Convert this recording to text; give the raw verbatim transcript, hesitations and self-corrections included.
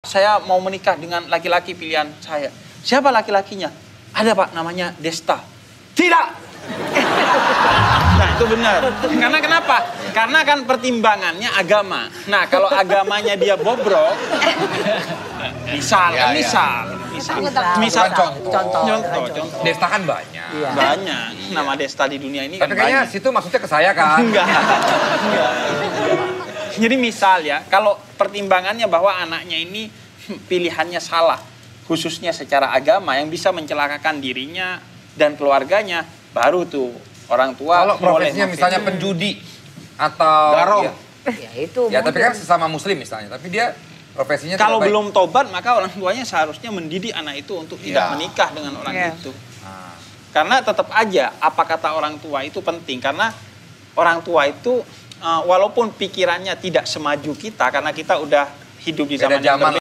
saya mau menikah dengan laki-laki pilihan saya. Siapa laki-lakinya? Ada Pak, namanya Desta. Tidak! Nah itu benar. Karena kenapa? Karena kan pertimbangannya agama. Nah kalau agamanya dia bobrok, misal, Ya, ya. misal, misal, Misal. misal, Contoh. contoh, contoh, Contoh. contoh. Desta kan banyak. Iya. Banyak. Nama Desta di dunia ini Tapi kan kayaknya banyak. situ maksudnya ke saya kan? Enggak. Enggak. Jadi misal ya, kalau pertimbangannya bahwa anaknya ini pilihannya salah, khususnya secara agama yang bisa mencelakakan dirinya dan keluarganya, baru tuh orang tua Kalau boleh profesinya maafin. misalnya penjudi atau Garong. ya, Ya itu. ya tapi kan mungkin. sesama muslim misalnya, tapi dia profesinya Kalau tidak baik. belum tobat, maka orang tuanya seharusnya mendidik anak itu untuk tidak Iya. menikah dengan orang Iya. itu. Ah. Karena tetap aja apa kata orang tua itu penting. Karena orang tua itu uh, walaupun pikirannya tidak semaju kita, karena kita udah hidup di Beda zaman yang zaman berbeda.